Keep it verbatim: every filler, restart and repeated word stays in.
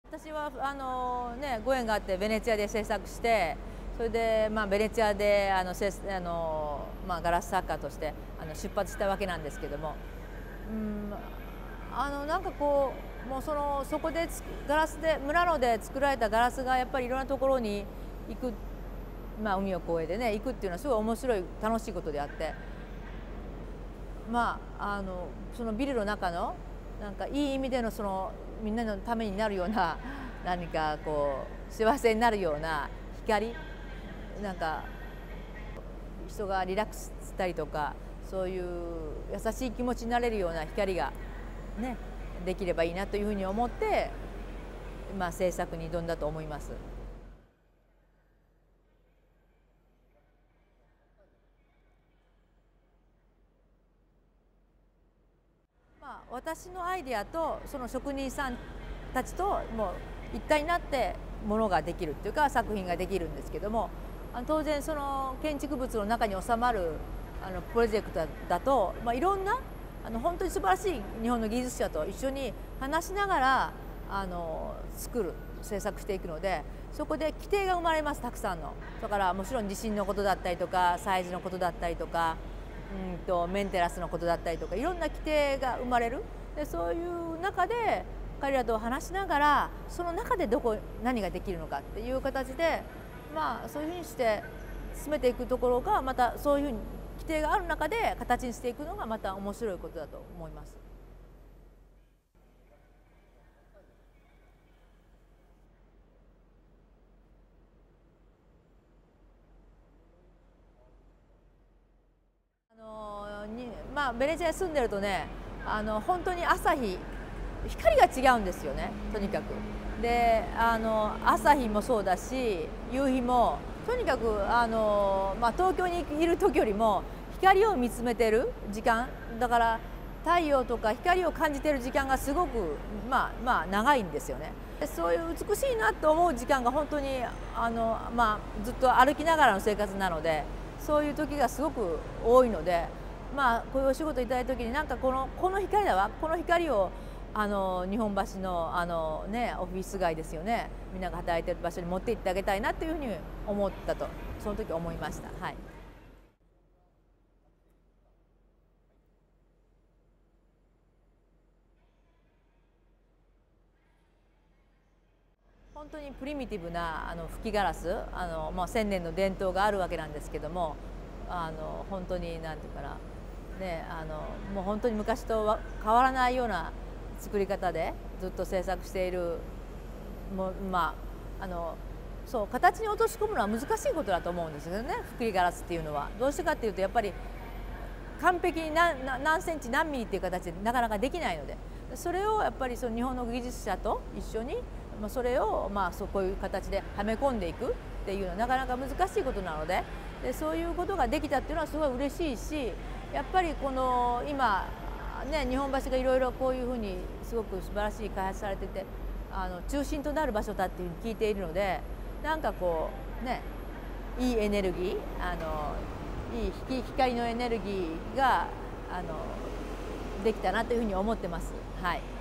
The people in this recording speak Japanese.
私はあの、ね、ご縁があってベネチアで制作して、それで、まあ、ベネチアであのせあの、まあ、ガラス作家としてあの出発したわけなんですけども、うん、あのなんかこうもうそのそこでガラスで村野で作られたガラスがやっぱりいろんなところに行く、まあ、海を越えてね行くっていうのはすごい面白い楽しいことであって、まあ、あのそのビルの中のなんかいい意味でのそのみんなのためになるような何かこう幸せになるような光、なんか人がリラックスしたりとかそういう優しい気持ちになれるような光がねできればいいなというふうに思って、まあ、制作に挑んだと思います。まあ、私のアイデアとその職人さんたちともう一体になってものができるっていうか作品ができるんですけども、当然その建築物の中に収まるあのプロジェクトだと、まあ、いろんなあの本当に素晴らしい日本の技術者と一緒に話しながらあの作る制作していくので、そこで規定が生まれます、たくさんの。だからもちろん地震のことだったりとかサイズのことだったりとか、うんとメンテナンスのことだったりとかいろんな規定が生まれる。でそういう中で彼らと話しながらその中でどこ何ができるのかっていう形で、まあ、そういうふうにして進めていくところがまたそういうふうに規定がある中で形にしていくのがまた面白いことだと思います。あのにまあベネチアに住んでるとね、あの本当に朝日光が違うんですよね、とにかく。であの朝日もそうだし夕日もとにかくあの、まあ、東京にいる時よりも光を見つめてる時間だから、太陽とか光を感じてる時間がすごくまあまあ長いんですよね。そういう美しいなと思う時間が本当にあの、まあ、ずっと歩きながらの生活なので、そういう時がすごく多いので、まあ、こういうお仕事いただいた時になんかこのこの光だわ、この光をあの日本橋のあの、ね、オフィス街ですよね、みんなが働いてる場所に持って行ってあげたいなというふうに思ったと、その時思いました。はい。本当にプリミティブなあの吹きガラス、あの、まあ、千年の伝統があるわけなんですけども、あの本当に何て言うかな、ね、あのもう本当に昔と変わらないような作り方でずっと制作している、もまああのそう形に落とし込むのは難しいことだと思うんですよね、吹きガラスっていうのは。どうしてかっていうとやっぱり完璧に 何, 何センチ何ミリっていう形でなかなかできないので、それをやっぱりその日本の技術者と一緒にそれをまあそういう形ではめ込んでいくっていうのはなかなか難しいことなので、でそういうことができたっていうのはすごい嬉しいし、やっぱりこの今ね日本橋がいろいろこういうふうにすごく素晴らしい開発されてて、あの中心となる場所だっていうふうに聞いているので、なんかこうねいいエネルギー、あのいい光のエネルギーがあのできたなというふうに思ってます。はい。